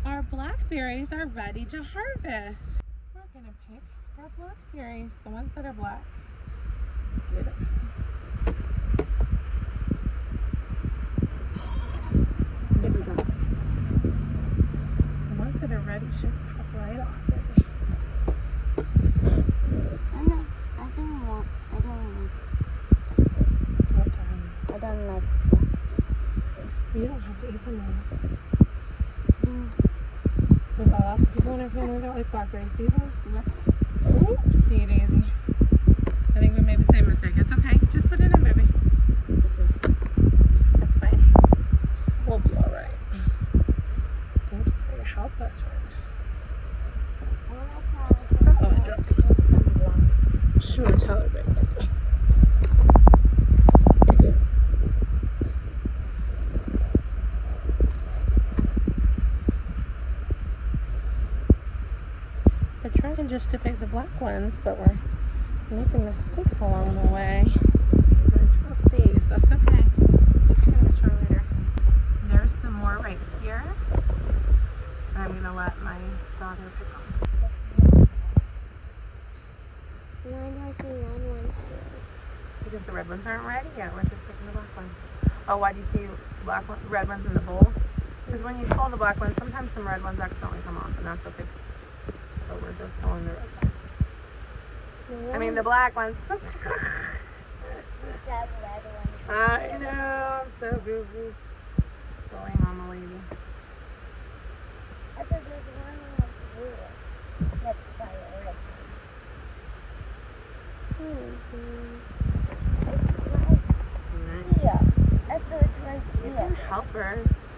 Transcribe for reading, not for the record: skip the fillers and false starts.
Our blackberries are ready to harvest. We're gonna pick our blackberries, the ones that are black. Let's get them. The ones that are ready should pop right off. You don't have to eat them all. We've got lots of people in our family that like blackberries. These ones? Oopsie daisy. I think we made the same mistake. It's okay. Just put it in, baby. That's fine. We'll be alright. Thank you for your help, best friend. Oh, I dropped it. Sure, tell her, baby. We're trying just to pick the black ones, but we're making mistakes along the way. We're going to drop these. That's okay. It's going to mature later. There's some more right here. I'm going to let my daughter pick them. Because the red ones aren't ready yet. We're just picking the black ones. Oh, why do you see red ones in the bowl? Because when you pull the black ones, sometimes some red ones accidentally come off, and that's okay. So we're just pulling the red ones. I mean the black ones. I know, I'm so goofy. Going on the lady. I thought there's one blue. That's by red. It's like here. That's what it's right here. You can help her.